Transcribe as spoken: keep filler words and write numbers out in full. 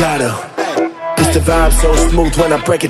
gotta. Cause the vibe's so smooth when I break it